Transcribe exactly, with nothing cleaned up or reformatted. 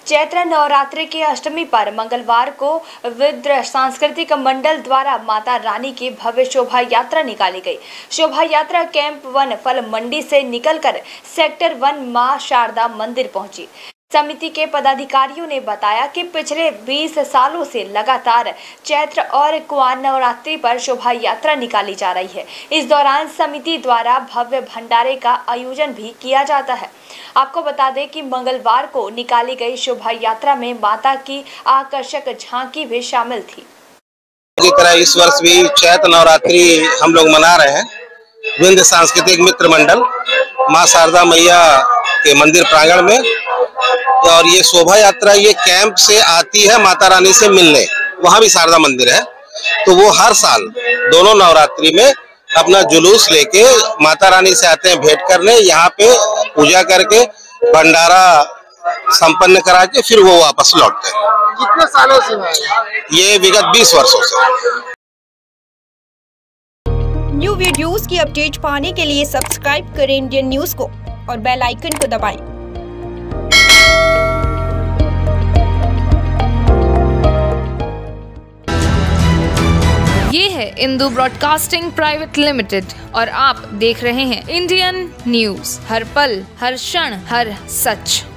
चैत्र नवरात्रि के अष्टमी पर मंगलवार को विद्र सांस्कृतिक मंडल द्वारा माता रानी की भव्य शोभा यात्रा निकाली गई। शोभा यात्रा कैंप वन फल मंडी से निकलकर सेक्टर वन मां शारदा मंदिर पहुंची। समिति के पदाधिकारियों ने बताया कि पिछले बीस सालों से लगातार चैत्र और कुआर नवरात्रि पर शोभा यात्रा निकाली जा रही है। इस दौरान समिति द्वारा भव्य भंडारे का आयोजन भी किया जाता है। आपको बता दें कि मंगलवार को निकाली गई शोभा यात्रा में माता की आकर्षक झांकी भी शामिल थी। इसी तरह इस वर्ष भी चैत्र नवरात्रि हम लोग मना रहे हैं। विंध्य सांस्कृतिक मित्र मंडल मां शारदा मैया के मंदिर प्रांगण में, और ये शोभा यात्रा ये कैंप से आती है माता रानी से मिलने। वहाँ भी शारदा मंदिर है, तो वो हर साल दोनों नवरात्रि में अपना जुलूस लेके माता रानी से आते हैं भेंट करने। यहाँ पे पूजा करके भंडारा संपन्न करा के फिर वो वापस लौटते हैं। कितने सालों से है ये? विगत बीस वर्षों से। न्यू वीडियोस की अपडेट पाने के लिए सब्सक्राइब करें इंडियन न्यूज को और बेल आइकन को दबाएं। ये है इंदू ब्रॉडकास्टिंग प्राइवेट लिमिटेड और आप देख रहे हैं इंडियन न्यूज। हर पल, हर क्षण, हर सच।